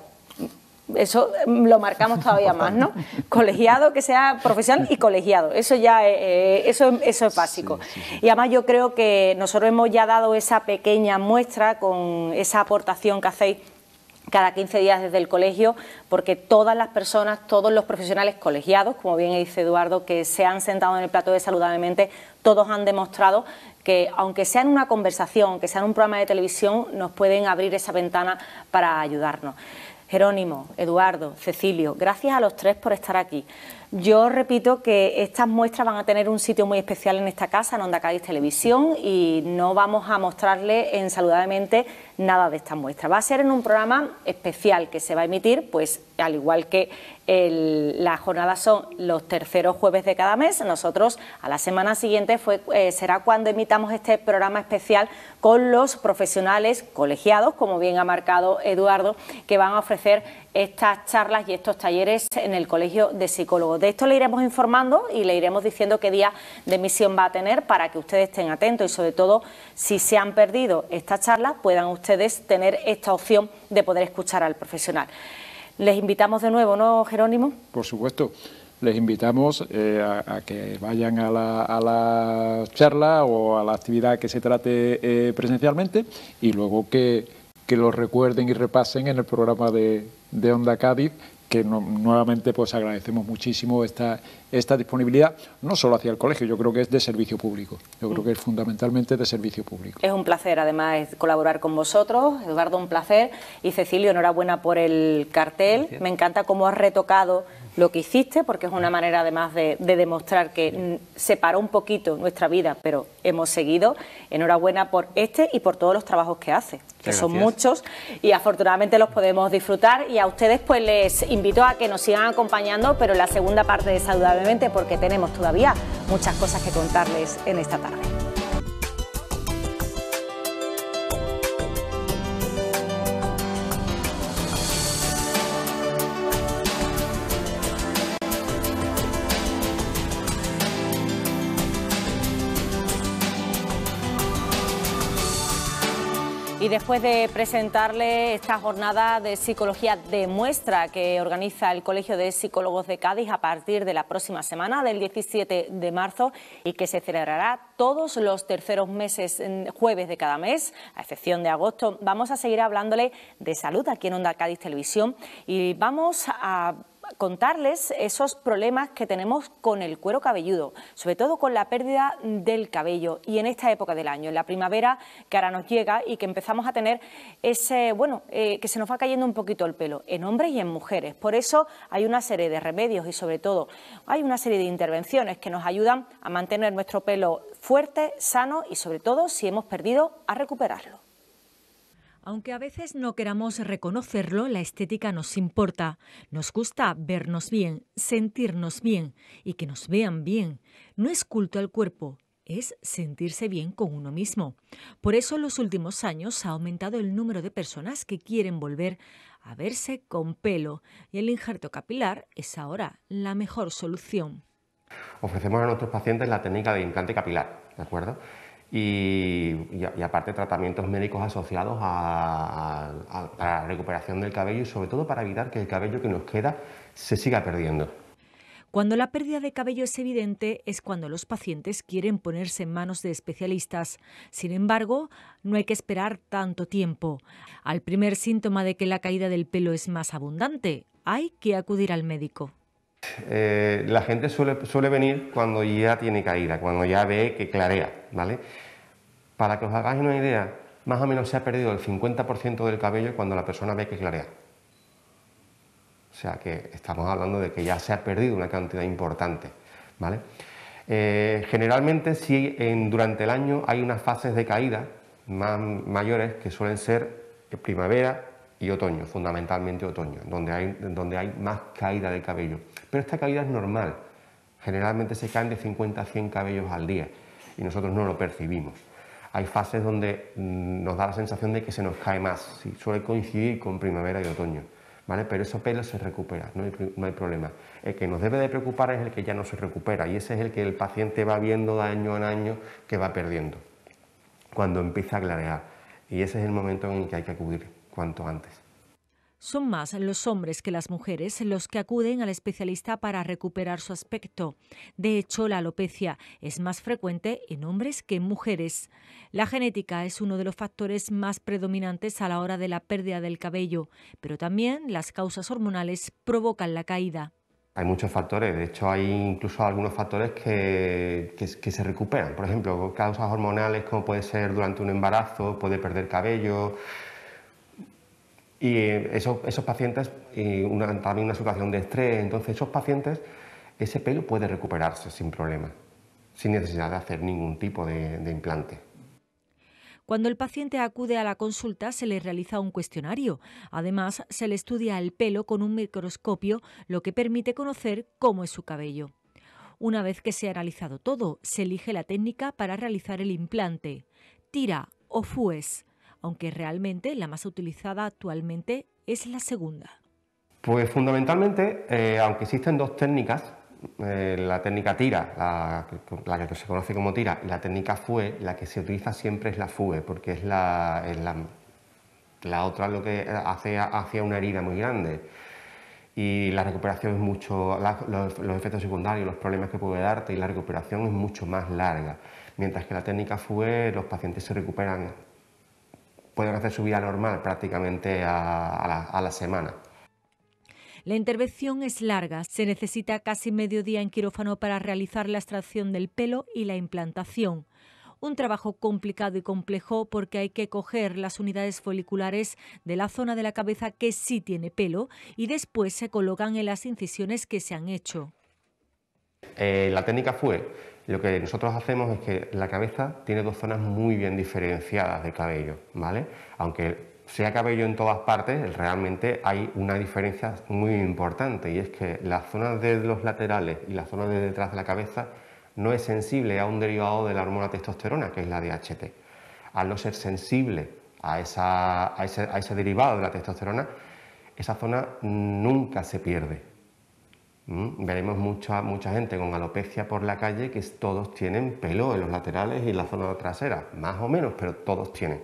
Eso lo marcamos todavía más, ¿no? Colegiado, que sea profesional y colegiado. Eso ya eso es básico. Sí. Y además yo creo que nosotros hemos ya dado esa pequeña muestra con esa aportación que hacéis cada 15 días desde el colegio, porque todas las personas, todos los profesionales colegiados, como bien dice Eduardo, que se han sentado en el plató de Saludablemente, todos han demostrado que, aunque sea en una conversación, aunque sea en un programa de televisión, nos pueden abrir esa ventana para ayudarnos. Jerónimo, Eduardo, Cecilio, gracias a los tres por estar aquí. Yo repito que estas muestras van a tener un sitio muy especial en esta casa, en Onda Cádiz Televisión, y no vamos a mostrarle en Saludablemente nada de estas muestras. Va a ser en un programa especial que se va a emitir, pues al igual que las jornadas son los terceros jueves de cada mes, nosotros a la semana siguiente será cuando emitamos este programa especial con los profesionales colegiados, como bien ha marcado Eduardo, que van a ofrecer estas charlas y estos talleres en el Colegio de Psicólogos. De esto le iremos informando y le iremos diciendo qué día de emisión va a tener para que ustedes estén atentos y sobre todo, si se han perdido esta charla, puedan ustedes tener esta opción de poder escuchar al profesional. Les invitamos de nuevo, ¿no, Jerónimo? Por supuesto. Les invitamos a que vayan a la charla o a la actividad que se trate presencialmente y luego que lo recuerden y repasen en el programa de Onda Cádiz, que nuevamente pues agradecemos muchísimo esta disponibilidad, no solo hacia el colegio, yo creo que es de servicio público, yo creo que es fundamentalmente de servicio público. Es un placer además colaborar con vosotros, Eduardo, un placer, y Cecilio, enhorabuena por el cartel. Gracias. Me encanta cómo has retocado lo que hiciste, porque es una manera además de demostrar que separó un poquito nuestra vida, pero hemos seguido. Enhorabuena por este y por todos los trabajos que hace, que son muchos, y afortunadamente los podemos disfrutar, y a ustedes pues les invito a que nos sigan acompañando, pero en la segunda parte de Saludablemente, porque tenemos todavía muchas cosas que contarles en esta tarde. Y después de presentarle esta jornada de psicología de muestra que organiza el Colegio de Psicólogos de Cádiz a partir de la próxima semana, del 17 de marzo, y que se celebrará todos los terceros jueves de cada mes, a excepción de agosto, vamos a seguir hablándole de salud aquí en Onda Cádiz Televisión, y vamos a contarles esos problemas que tenemos con el cuero cabelludo, sobre todo con la pérdida del cabello, y en esta época del año, en la primavera que ahora nos llega, y que empezamos a tener ese, que se nos va cayendo un poquito el pelo, en hombres y en mujeres. Por eso hay una serie de remedios y sobre todo hay una serie de intervenciones que nos ayudan a mantener nuestro pelo fuerte, sano y sobre todo, si hemos perdido, a recuperarlo. Aunque a veces no queramos reconocerlo, la estética nos importa. Nos gusta vernos bien, sentirnos bien y que nos vean bien. No es culto al cuerpo, es sentirse bien con uno mismo. Por eso en los últimos años ha aumentado el número de personas que quieren volver a verse con pelo, y el injerto capilar es ahora la mejor solución. Ofrecemos a nuestros pacientes la técnica de implante capilar, ¿de acuerdo? Y aparte tratamientos médicos asociados a la recuperación del cabello, y sobre todo para evitar que el cabello que nos queda se siga perdiendo. Cuando la pérdida de cabello es evidente es cuando los pacientes quieren ponerse en manos de especialistas. Sin embargo, no hay que esperar tanto tiempo. Al primer síntoma de que la caída del pelo es más abundante, hay que acudir al médico. La gente suele venir cuando ya tiene caída, cuando ya ve que clarea, ¿vale? Para que os hagáis una idea, más o menos se ha perdido el 50% del cabello cuando la persona ve que clarea. O sea que estamos hablando de que ya se ha perdido una cantidad importante, ¿vale? Generalmente durante el año hay unas fases de caída mayores que suelen ser primavera y otoño, fundamentalmente otoño, donde hay más caída de cabello. Pero esta caída es normal, generalmente se caen de 50 a 100 cabellos al día y nosotros no lo percibimos. Hay fases donde nos da la sensación de que se nos cae más, sí, suele coincidir con primavera y otoño, ¿vale? Pero ese pelo se recupera, no hay problema. El que nos debe de preocupar es el que ya no se recupera, y ese es el que el paciente va viendo de año en año que va perdiendo, cuando empieza a clarear, y ese es el momento en el que hay que acudir cuanto antes. Son más los hombres que las mujeres los que acuden al especialista para recuperar su aspecto. De hecho, la alopecia es más frecuente en hombres que en mujeres. La genética es uno de los factores más predominantes a la hora de la pérdida del cabello, pero también las causas hormonales provocan la caída. Hay muchos factores, de hecho hay incluso algunos factores que se recuperan. Por ejemplo, causas hormonales como puede ser durante un embarazo, puede perder cabello. Y esos pacientes, también una situación de estrés, entonces esos pacientes, ese pelo puede recuperarse sin problema, sin necesidad de hacer ningún tipo de implante. Cuando el paciente acude a la consulta se le realiza un cuestionario. Además, se le estudia el pelo con un microscopio, lo que permite conocer cómo es su cabello. Una vez que se ha analizado todo, se elige la técnica para realizar el implante, tira o foues, aunque realmente la más utilizada actualmente es la segunda. Pues fundamentalmente, aunque existen dos técnicas, la técnica tira, la que se conoce como tira, y la técnica fouet, la que se utiliza siempre es la fouet, porque es la otra lo que hace hacia una herida muy grande. Y la recuperación es mucho, los efectos secundarios, los problemas que puede darte, y la recuperación es mucho más larga. Mientras que la técnica fouet, los pacientes se recuperan, pueden hacer su vida normal prácticamente a la semana. La intervención es larga, se necesita casi medio día en quirófano para realizar la extracción del pelo y la implantación. Un trabajo complicado y complejo porque hay que coger las unidades foliculares de la zona de la cabeza que sí tiene pelo y después se colocan en las incisiones que se han hecho. La técnica fue, lo que nosotros hacemos es que la cabeza tiene dos zonas muy bien diferenciadas de cabello, ¿vale? Aunque sea cabello en todas partes, realmente hay una diferencia muy importante, y es que la zona de los laterales y la zona de detrás de la cabeza no es sensible a un derivado de la hormona testosterona, que es la DHT. Al no ser sensible a ese derivado de la testosterona, esa zona nunca se pierde. Veremos mucha gente con alopecia por la calle que todos tienen pelo en los laterales y en la zona trasera, más o menos, pero todos tienen.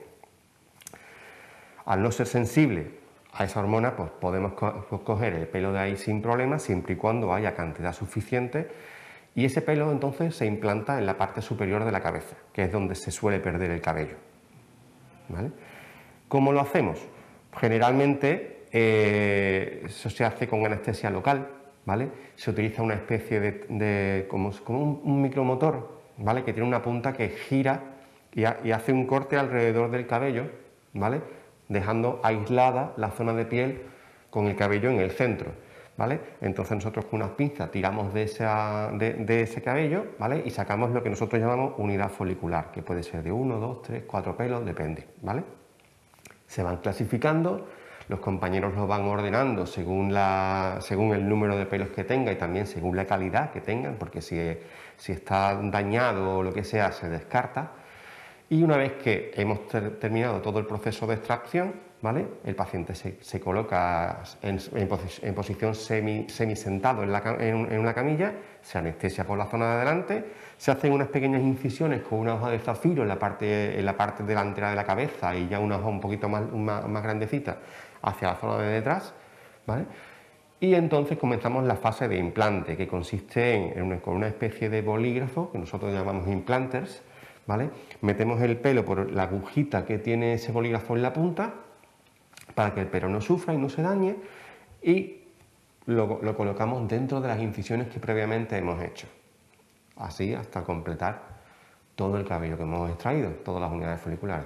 Al no ser sensible a esa hormona, pues podemos coger el pelo de ahí sin problema, siempre y cuando haya cantidad suficiente, y ese pelo entonces se implanta en la parte superior de la cabeza, que es donde se suele perder el cabello, ¿vale? ¿Cómo lo hacemos? Generalmente eso se hace con anestesia local, ¿vale? Se utiliza una especie de como un micromotor, ¿vale? Que tiene una punta que gira y hace un corte alrededor del cabello, ¿vale? Dejando aislada la zona de piel con el cabello en el centro, ¿vale? Entonces nosotros con unas pinzas tiramos de ese cabello, ¿vale? Y sacamos lo que nosotros llamamos unidad folicular, que puede ser de 1, 2, 3, 4 pelos, depende, ¿vale? Se van clasificando, los compañeros los van ordenando según el número de pelos que tenga y también según la calidad que tengan, porque si está dañado o lo que sea, se descarta. Y una vez que hemos terminado todo el proceso de extracción, ¿vale? El paciente se coloca en posición semisentado en una camilla, se anestesia por la zona de adelante, se hacen unas pequeñas incisiones con una hoja de zafiro en la parte delantera de la cabeza y ya una hoja un poquito más grandecita hacia la zona de detrás, ¿vale? Y entonces comenzamos la fase de implante, que consiste con una especie de bolígrafo, que nosotros llamamos implanters, ¿vale? Metemos el pelo por la agujita que tiene ese bolígrafo en la punta para que el pelo no sufra y no se dañe, y lo colocamos dentro de las incisiones que previamente hemos hecho, así hasta completar todo el cabello que hemos extraído, todas las unidades foliculares.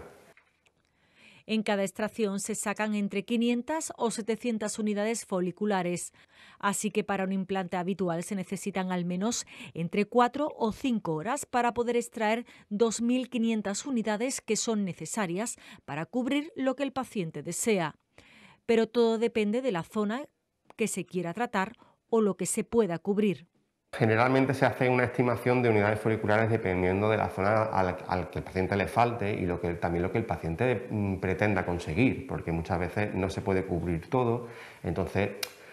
En cada extracción se sacan entre 500 o 700 unidades foliculares, así que para un implante habitual se necesitan al menos entre 4 o 5 horas para poder extraer 2.500 unidades que son necesarias para cubrir lo que el paciente desea. Pero todo depende de la zona que se quiera tratar o lo que se pueda cubrir. Generalmente se hace una estimación de unidades foliculares dependiendo de la zona al que el paciente le falte y también lo que el paciente pretenda conseguir, porque muchas veces no se puede cubrir todo. Entonces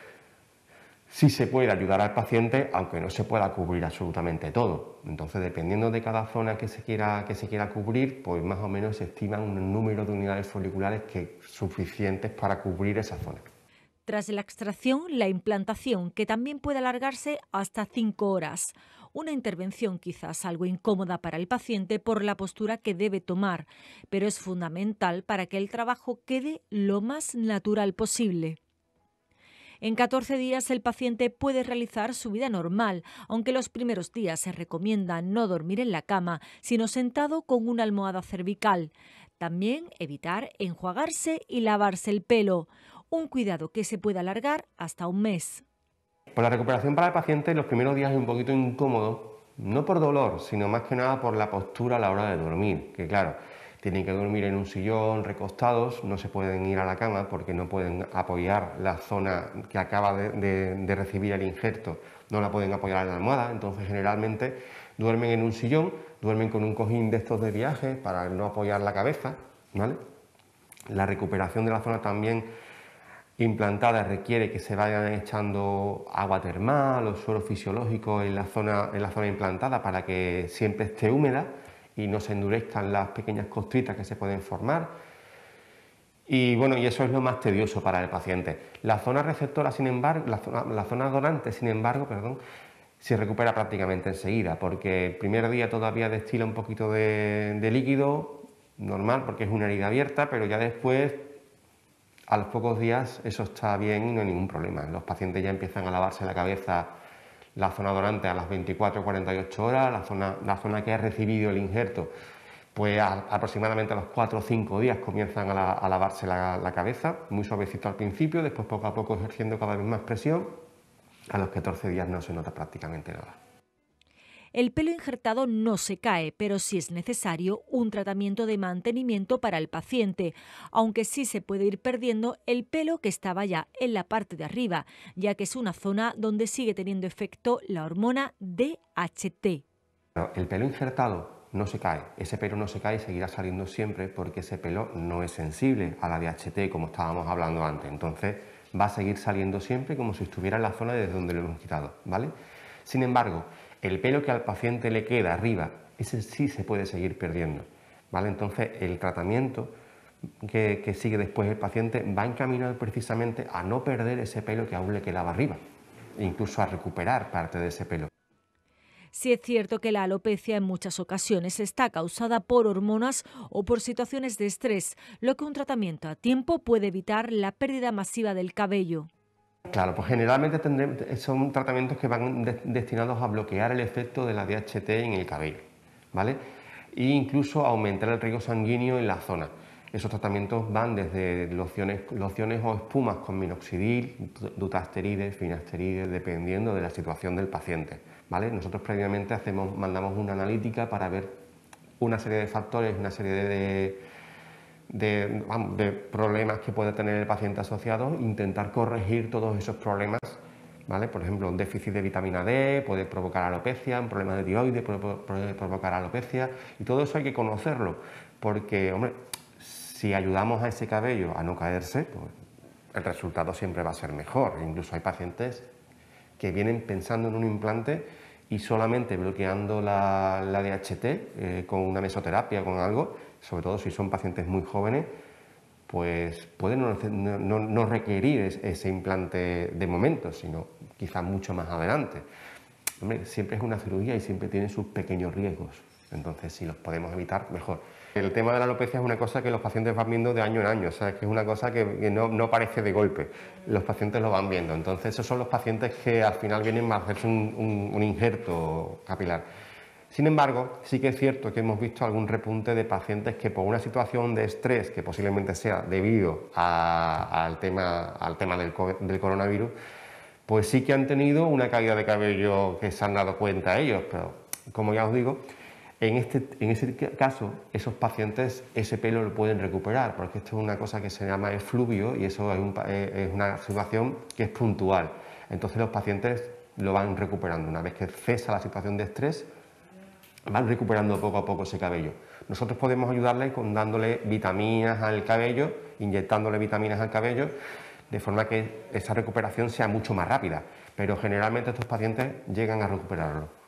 sí se puede ayudar al paciente, aunque no se pueda cubrir absolutamente todo. Entonces, dependiendo de cada zona que se quiera cubrir, pues más o menos se estima un número de unidades foliculares suficientes para cubrir esa zona. Tras la extracción, la implantación, que también puede alargarse hasta 5 horas. Una intervención quizás algo incómoda para el paciente por la postura que debe tomar, pero es fundamental para que el trabajo quede lo más natural posible. En 14 días el paciente puede realizar su vida normal, aunque los primeros días se recomienda no dormir en la cama, sino sentado con una almohada cervical. También evitar enjuagarse y lavarse el pelo, un cuidado que se puede alargar hasta un mes. Pues la recuperación para el paciente los primeros días es un poquito incómodo, no por dolor, sino más que nada por la postura a la hora de dormir, que claro, tienen que dormir en un sillón, recostados, no se pueden ir a la cama porque no pueden apoyar la zona que acaba de recibir el injerto, no la pueden apoyar en la almohada, entonces generalmente duermen en un sillón, duermen con un cojín de estos de viaje para no apoyar la cabeza, ¿vale? La recuperación de la zona también implantada requiere que se vayan echando agua termal o suelo fisiológico en la zona implantada para que siempre esté húmeda y no se endurezcan las pequeñas costritas que se pueden formar. Y bueno, y eso es lo más tedioso para el paciente. La zona receptora, sin embargo, la zona donante, sin embargo, se recupera prácticamente enseguida, porque el primer día todavía destila un poquito de líquido, normal, porque es una herida abierta, pero ya después a los pocos días eso está bien y no hay ningún problema. Los pacientes ya empiezan a lavarse la cabeza, la zona donante a las 24 o 48 horas, la zona que ha recibido el injerto, pues aproximadamente a los 4 o 5 días comienzan a lavarse la cabeza, muy suavecito al principio, después poco a poco ejerciendo cada vez más presión, a los 14 días no se nota prácticamente nada. El pelo injertado no se cae, pero sí es necesario un tratamiento de mantenimiento para el paciente, aunque sí se puede ir perdiendo el pelo que estaba ya en la parte de arriba, ya que es una zona donde sigue teniendo efecto la hormona DHT. El pelo injertado no se cae, ese pelo no se cae y seguirá saliendo siempre porque ese pelo no es sensible a la DHT como estábamos hablando antes, entonces va a seguir saliendo siempre como si estuviera en la zona desde donde lo hemos quitado, ¿vale? Sin embargo, el pelo que al paciente le queda arriba, ese sí se puede seguir perdiendo, ¿vale? Entonces, el tratamiento que sigue después el paciente va encaminado precisamente a no perder ese pelo que aún le quedaba arriba, e incluso a recuperar parte de ese pelo. Sí es cierto que la alopecia en muchas ocasiones está causada por hormonas o por situaciones de estrés, lo que un tratamiento a tiempo puede evitar la pérdida masiva del cabello. Claro, pues generalmente son tratamientos que van destinados a bloquear el efecto de la DHT en el cabello, ¿vale? E incluso aumentar el riego sanguíneo en la zona. Esos tratamientos van desde lociones o espumas con minoxidil, dutasteride, finasteride, dependiendo de la situación del paciente, ¿vale? Nosotros previamente mandamos una analítica para ver una serie de factores, una serie de problemas que puede tener el paciente asociados, intentar corregir todos esos problemas, ¿vale? Por ejemplo, un déficit de vitamina D puede provocar alopecia, un problema de tiroides puede provocar alopecia, y todo eso hay que conocerlo, porque, hombre, si ayudamos a ese cabello a no caerse, pues el resultado siempre va a ser mejor. Incluso hay pacientes que vienen pensando en un implante y solamente bloqueando la DHT con una mesoterapia, con algo, sobre todo si son pacientes muy jóvenes, pues pueden no requerir ese implante de momento, sino quizás mucho más adelante. Hombre, siempre es una cirugía y siempre tiene sus pequeños riesgos, entonces si los podemos evitar, mejor. El tema de la alopecia es una cosa que los pacientes van viendo de año en año, o sea, que es una cosa que no aparece de golpe, los pacientes lo van viendo, entonces esos son los pacientes que al final vienen a hacerse un injerto capilar. Sin embargo, sí que es cierto que hemos visto algún repunte de pacientes que por una situación de estrés, que posiblemente sea debido al tema del coronavirus, pues sí que han tenido una caída de cabello que se han dado cuenta ellos, pero como ya os digo, en ese caso, esos pacientes ese pelo lo pueden recuperar, porque esto es una cosa que se llama efluvio y eso es una situación que es puntual. Entonces los pacientes lo van recuperando. Una vez que cesa la situación de estrés, van recuperando poco a poco ese cabello. Nosotros podemos ayudarles dándole vitaminas al cabello, inyectándole vitaminas al cabello, de forma que esa recuperación sea mucho más rápida, pero generalmente estos pacientes llegan a recuperarlo.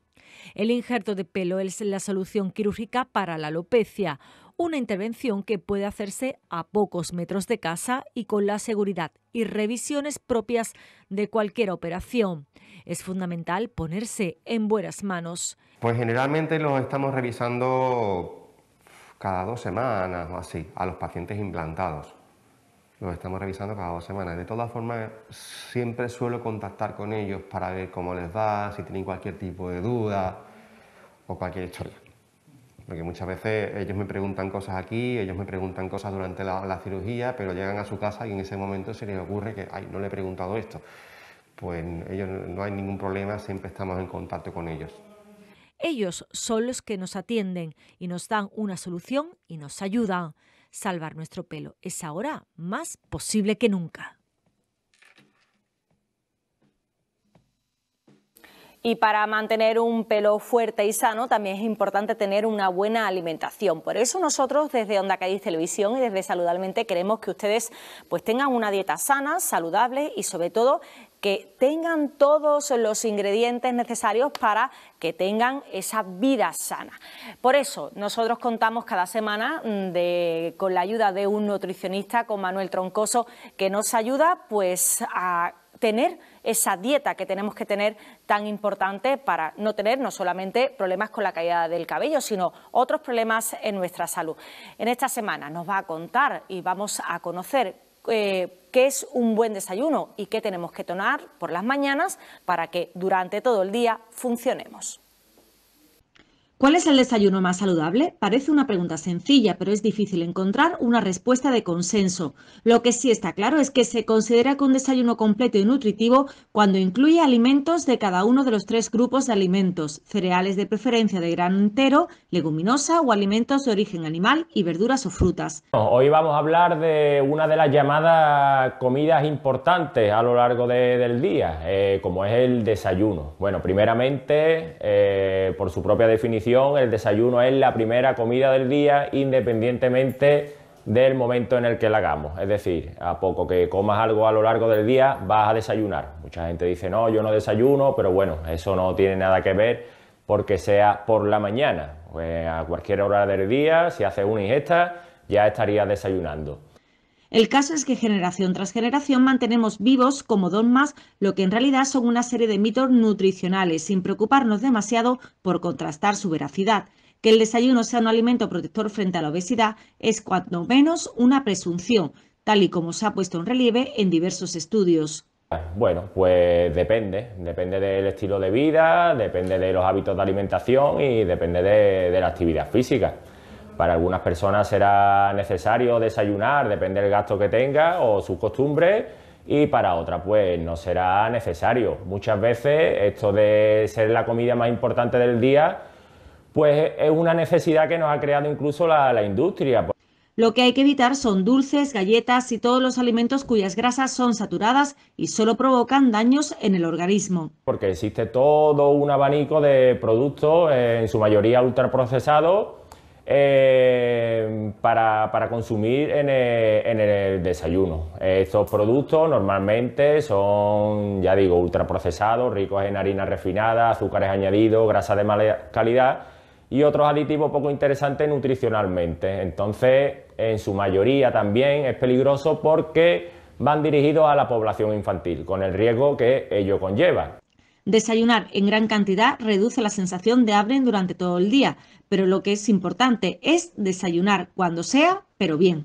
El injerto de pelo es la solución quirúrgica para la alopecia, una intervención que puede hacerse a pocos metros de casa y con la seguridad y revisiones propias de cualquier operación. Es fundamental ponerse en buenas manos. Pues generalmente los estamos revisando cada 2 semanas o así, a los pacientes implantados. Los estamos revisando cada 2 semanas. De todas formas, siempre suelo contactar con ellos para ver cómo les va, si tienen cualquier tipo de duda o cualquier historia. Porque muchas veces ellos me preguntan cosas aquí, ellos me preguntan cosas durante la cirugía, pero llegan a su casa y en ese momento se les ocurre que, ay, no le he preguntado esto. Pues ellos no hay ningún problema, siempre estamos en contacto con ellos. Ellos son los que nos atienden y nos dan una solución y nos ayudan. Salvar nuestro pelo es ahora más posible que nunca. Y para mantener un pelo fuerte y sano también es importante tener una buena alimentación. Por eso nosotros desde Onda Cádiz Televisión y desde Saludablemente queremos que ustedes pues tengan una dieta sana, saludable y sobre todo que tengan todos los ingredientes necesarios para que tengan esa vida sana. Por eso nosotros contamos cada semana con la ayuda de un nutricionista, con Manuel Troncoso, que nos ayuda pues a tener esa dieta que tenemos que tener tan importante para no tener no solamente problemas con la caída del cabello, sino otros problemas en nuestra salud. En esta semana nos va a contar y vamos a conocer qué es un buen desayuno y qué tenemos que tomar por las mañanas para que durante todo el día funcionemos. ¿Cuál es el desayuno más saludable? Parece una pregunta sencilla, pero es difícil encontrar una respuesta de consenso. Lo que sí está claro es que se considera que un desayuno completo y nutritivo cuando incluye alimentos de cada uno de los 3 grupos de alimentos, cereales de preferencia de grano entero, leguminosa o alimentos de origen animal y verduras o frutas. Hoy vamos a hablar de una de las llamadas comidas importantes a lo largo del día, como es el desayuno. Bueno, primeramente, por su propia definición, el desayuno es la primera comida del día independientemente del momento en el que la hagamos. Es decir, a poco que comas algo a lo largo del día vas a desayunar. Mucha gente dice, no, yo no desayuno, pero bueno, eso no tiene nada que ver porque sea por la mañana. Pues a cualquier hora del día, si haces una ingesta, ya estarías desayunando. El caso es que generación tras generación mantenemos vivos como dogmas lo que en realidad son una serie de mitos nutricionales, sin preocuparnos demasiado por contrastar su veracidad. Que el desayuno sea un alimento protector frente a la obesidad es cuanto menos una presunción, tal y como se ha puesto en relieve en diversos estudios. Bueno, pues depende del estilo de vida, depende de los hábitos de alimentación y depende de la actividad física. Para algunas personas será necesario desayunar, depende del gasto que tenga o sus costumbres, y para otras pues no será necesario. Muchas veces esto de ser la comida más importante del día pues es una necesidad que nos ha creado incluso la industria. Lo que hay que evitar son dulces, galletas y todos los alimentos cuyas grasas son saturadas y solo provocan daños en el organismo. Porque existe todo un abanico de productos, en su mayoría ultraprocesados, para consumir en el desayuno. Estos productos normalmente son, ya digo, ultraprocesados, ricos en harinas refinadas, azúcares añadidos, grasas de mala calidad y otros aditivos poco interesantes nutricionalmente. Entonces, en su mayoría también es peligroso porque van dirigidos a la población infantil, con el riesgo que ello conlleva. Desayunar en gran cantidad reduce la sensación de hambre durante todo el día, pero lo que es importante es desayunar cuando sea, pero bien.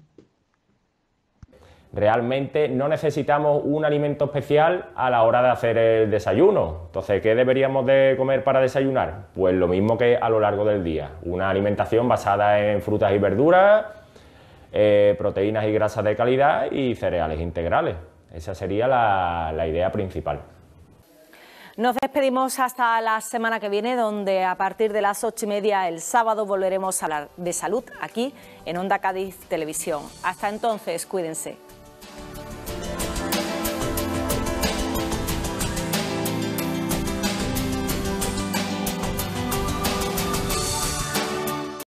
Realmente no necesitamos un alimento especial a la hora de hacer el desayuno. Entonces, ¿qué deberíamos de comer para desayunar? Pues lo mismo que a lo largo del día. Una alimentación basada en frutas y verduras, proteínas y grasas de calidad y cereales integrales. Esa sería la idea principal. Nos despedimos hasta la semana que viene, donde a partir de las 8:30 el sábado volveremos a hablar de salud aquí en Onda Cádiz Televisión. Hasta entonces, cuídense.